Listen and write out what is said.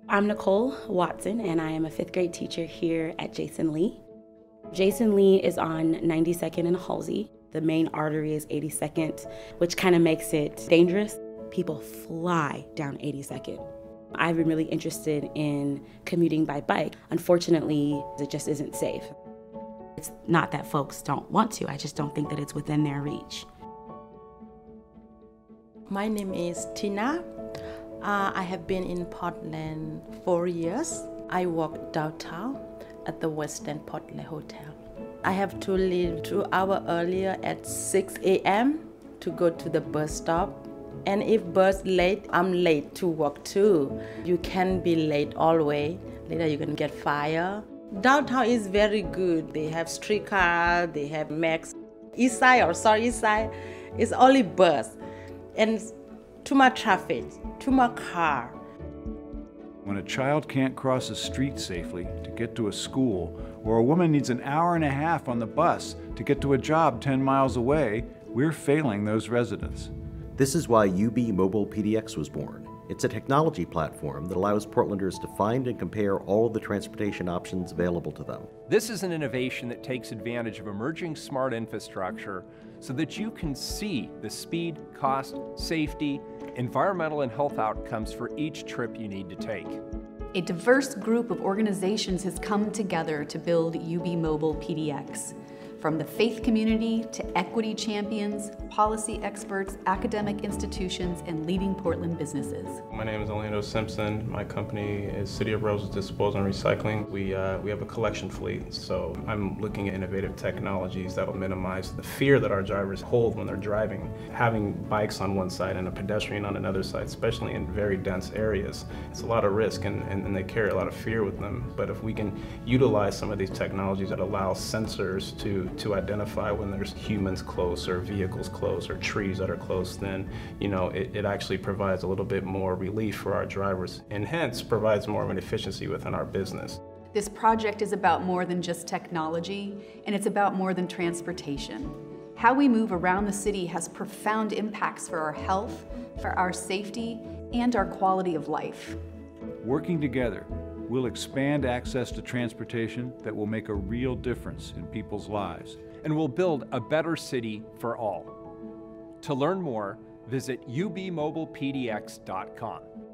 I'm Nichole Watson, and I am a 5th grade teacher here at Jason Lee. Jason Lee is on 92nd and Halsey. The main artery is 82nd, which kind of makes it dangerous. People fly down 82nd. I've been really interested in commuting by bike. Unfortunately, it just isn't safe. It's not that folks don't want to, I just don't think that it's within their reach. My name is Tina. I have been in Portland 4 years. I work downtown at the West End Portland Hotel. I have to leave 2 hours earlier at 6 a.m. to go to the bus stop. And if bus late, I'm late to work too. You can be late always. Later you're gonna get fired. Downtown is very good. They have streetcar, they have Max. East side, it's only bus. And too much traffic, too much car. When a child can't cross a street safely to get to a school, or a woman needs an hour and a half on the bus to get to a job 10 miles away, we're failing those residents. This is why UB Mobile PDX was born. It's a technology platform that allows Portlanders to find and compare all of the transportation options available to them. This is an innovation that takes advantage of emerging smart infrastructure so that you can see the speed, cost, safety, environmental and health outcomes for each trip you need to take. A diverse group of organizations has come together to build UB Mobile PDX. From the faith community to equity champions, policy experts, academic institutions, and leading Portland businesses. My name is Alando, Simpson. My company is City of Roses Disposal and Recycling. We have a collection fleet, so I'm looking at innovative technologies that will minimize the fear that our drivers hold when they're driving. Having bikes on one side and a pedestrian on another side, especially in very dense areas, it's a lot of risk and they carry a lot of fear with them. But if we can utilize some of these technologies that allow sensors to identify when there's humans close or vehicles close or trees that are close, then it actually provides a little bit more relief for our drivers and hence provides more of an efficiency within our business. This project is about more than just technology, and it's about more than transportation. How we move around the city has profound impacts for our health, for our safety, and our quality of life. Working together, we'll expand access to transportation that will make a real difference in people's lives. And we'll build a better city for all. To learn more, visit ubmobilepdx.com.